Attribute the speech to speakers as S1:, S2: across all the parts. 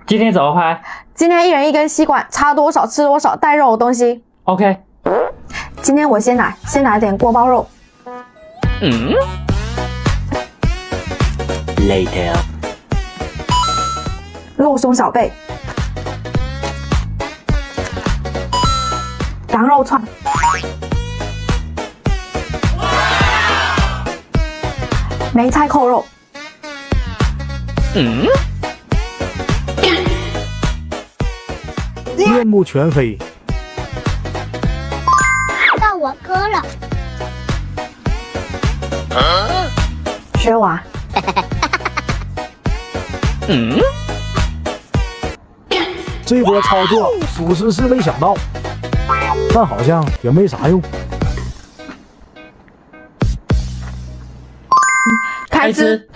S1: 今天怎么拍？
S2: 今天一人一根吸管，插多少吃多少，带肉的东西。
S1: OK。
S2: 今天我先来点锅包肉。
S1: Later。
S2: 肉松小贝。羊肉串。梅菜扣肉。
S3: 面目全非。
S4: 到我哥了。
S2: 雪娃。
S3: 这波操作属实是没想到，但好像也没啥用。
S2: 开吃。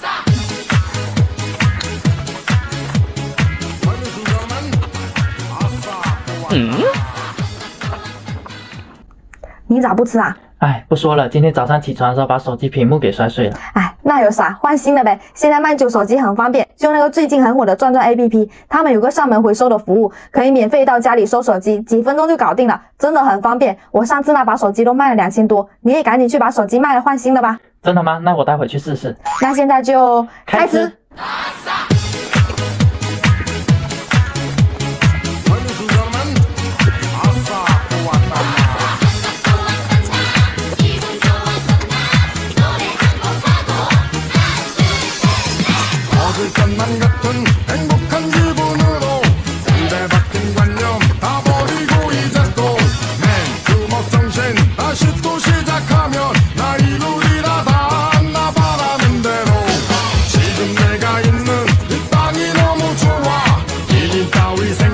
S2: 你咋不吃啊？
S1: 哎，不说了，今天早上起床的时候把手机屏幕给摔碎了。
S2: 哎，那有啥，换新的呗。现在卖旧手机很方便，就那个最近很火的转转 APP， 他们有个上门回收的服务，可以免费到家里收手机，几分钟就搞定了，真的很方便。我上次那把手机都卖了2000多，你也赶紧去把手机卖了换新的吧。
S1: 真的吗？那我待会去试试。
S2: 那现在就开吃。
S5: 지금 내가 있는 이 땅이 너무 좋아. 이민 따위